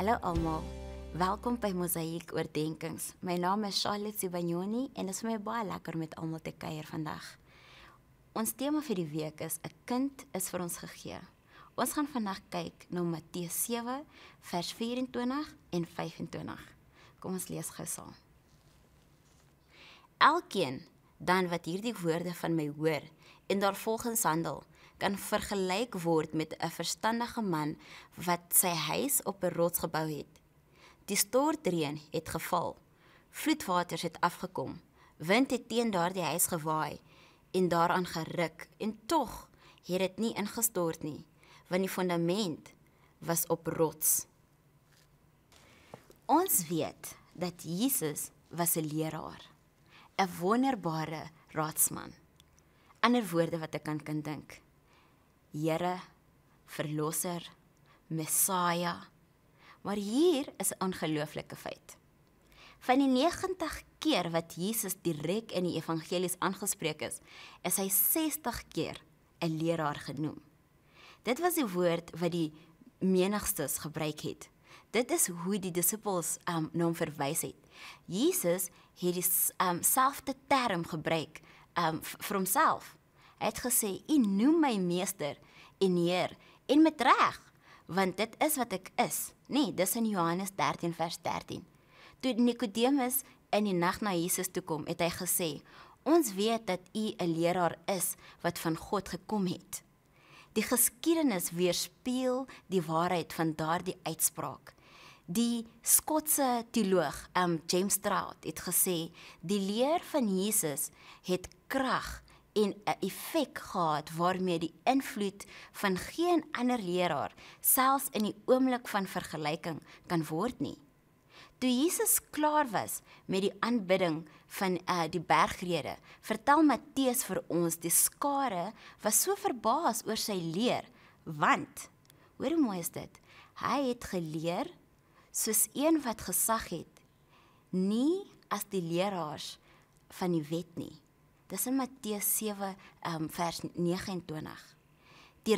Hallo almal, welkom by Mosaïek Oordenkings. My naam is Charlotte Sibagnoni en dit is vir my baie lekker met almal te kuier vandag. Ons tema vir die week is 'n kind is vir ons gegee. Ons gaan vandag kyk na Matteus 7 vers 24 en 25. Kom ons lees gou saam. Elkeen dan wat hierdie woorde van my hoor en daarvolgens handel, kan vergelyk word met 'n verstandige man wat sy huis op 'n rots gebou het. Die stortreën het geval, vloedwaters het afgekom, wind het teen daardie huis gewaai en daaraan geruk, en tog het dit nie ingestort nie, want die fundament was op rots. Ons weet dat Jesus was 'n leraar, 'n wonderbare raadsman. Ander woorde wat ek kan dink. Here, Verlosser, Messiah. Maar hier is 'n ongelooflike feit. Van die 90 keer wat Jesus direk in die evangelies aangespreek is hy 60 keer 'n leraar genoem. Dit was die woord wat die menigstes gebruik het. Dit is hoe die disippels na hom verwys het. Jesus het die selfde term gebruik vir homself. Hy het gesê, "U noem my meester en Heer, en met reg, want dit is wat ek is." Nee, dis in Johannes 13 vers 13. Toe Nicodemus in die nag na Jesus toe kom, het hy gesê, "Ons weet dat U 'n leraar is wat van God gekom het." Die geskiedenis weerspieël die waarheid van daardie uitspraak. Die Skotse teoloog James Stroud het gesê, die leer van Jesus het krag en 'n effek gehad waarmee die invloed van geen ander leraar, selfs in die oomblik van vergelyking, kan word nie. Toe Jesus klaar was met die aanbidding van die bergrede, vertel Matteus vir ons, die skare was so verbaas oor sy leer, want, hoor hoe mooi is dit, hy het geleer soos een wat gesag het, nie as die leraars van die wet nie. Dis in Matteus 7 vers 29. Die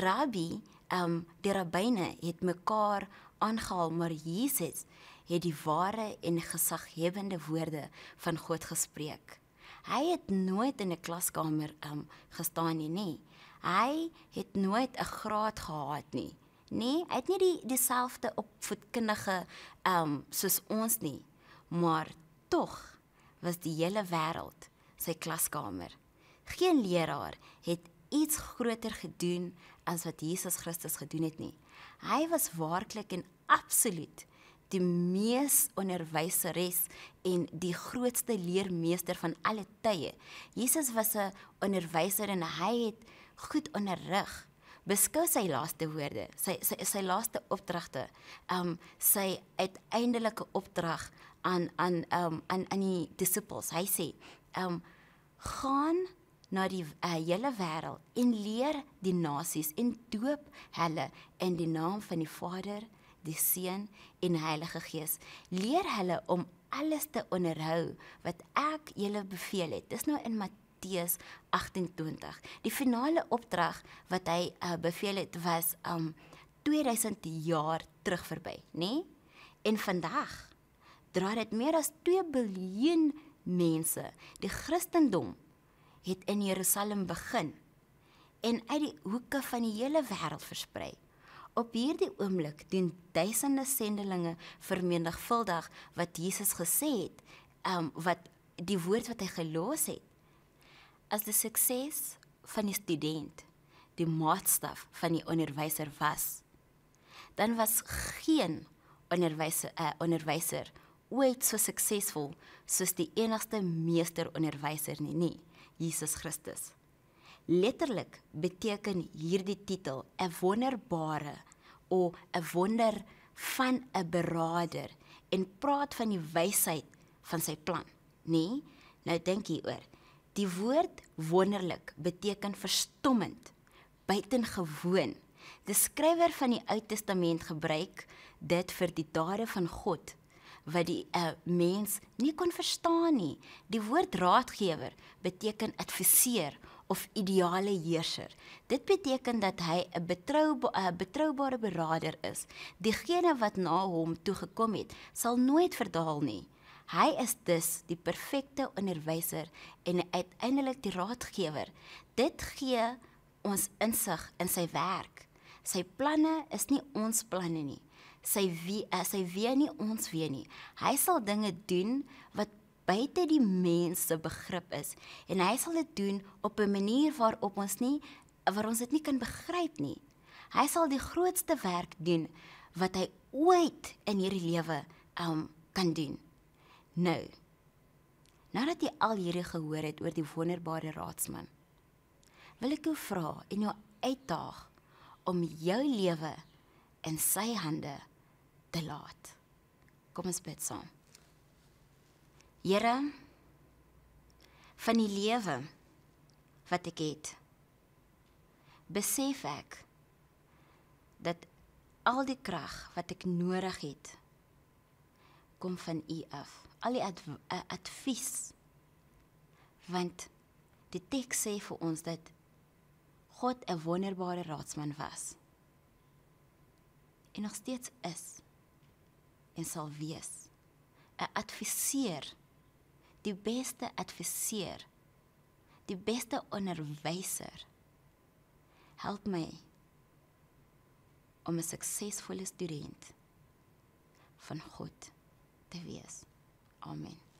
rabbyne het mekaar aangehaal, maar Jesus het die ware en gesaghebende woorde van God gespreek. Hy het nooit in 'n klaskamer gestaan nie. Hy het nooit 'n graad gehad nie. Nee, hy het nie dieselfde opvoedkundige soos ons nie. Maar tog was die hele wêreld sy klaskamer. Geen leraar het iets groter gedoen as wat Jesus Christus gedoen het nie. Hy was werklik en absoluut die mees onderwyseres en die grootste leermeester van alle tye. Jesus was 'n onderwyser en hy het goed onderrig. Beskou sy laaste woorde, sy laaste opdragte, sy uiteindelike opdrag aan die disippels. Hy sê, gaan na die hele wêreld en leer die nasies en doop hulle in die naam van die Vader, die Seun en Heilige Gees. Leer hulle om alles te onderhou wat ek julle beveel het. Dis nou in Matteus 28. Die finale opdrag wat hy beveel het was 2000 jaar terug verby, nee? En vandag dra dit meer as 2 biljoen mense. Die Christendom het in Jerusalem begin en uit die hoeke van die hele wêreld versprei. Op hierdie oomblik doen duisende sendelinge vermenigvuldig wat Jesus gesê het, wat die woord wat hy gelos het. As die sukses van die student die maatstaf van die onderwyser was, dan was geen onderwyser ooit so suksesvol soos die enigste meesteronderwyser nie, Jesus Christus. Letterlik beteken hierdie titel 'n wonderbare of 'n wonder van 'n beraader en praat van die wysheid van sy plan, nee? Nou dink hieroor. Die woord wonderlik beteken verstommend, buitengewoon. Die skrywer van die Ou Testament gebruik dit vir die dade van God wat die mens nie kon verstaan nie. Die woord raadgewer beteken adviseer of ideale heerser. Dit beteken dat hy 'n betroubare beraader is. Diegene wat na hom toegekom het, sal nooit verdwaal nie. Hy is dus die perfekte onderwyser en uiteindelik die raadgewer. Dit gee ons insig in sy werk. Sy planne is nie ons planne nie. Sy weet nie ons weet nie. Hy sal dinge doen wat buite die mens se begrip is en hy sal dit doen op 'n manier waar ons dit nie kan begryp nie. Hy sal die grootste werk doen wat hy ooit in hierdie lewe kan doen. Nou, nadat jy al hierdie gehoor het oor die wonderbare raadsman, wil ek jou vra en jou uitdaag om jou lewe in sy hande te laat. Kom ons bid saam. Here, van die lewe wat ek het, besef ek dat al die krag wat ek nodig het, kom van U af. Al die advies, want die teks sê vir ons dat God 'n wonderbare raadsman was en nog steeds is en sal wees 'n adviseur, die beste adviseur, die beste onderwyser. Help my om 'n suksesvolle student van God te wees. Amen.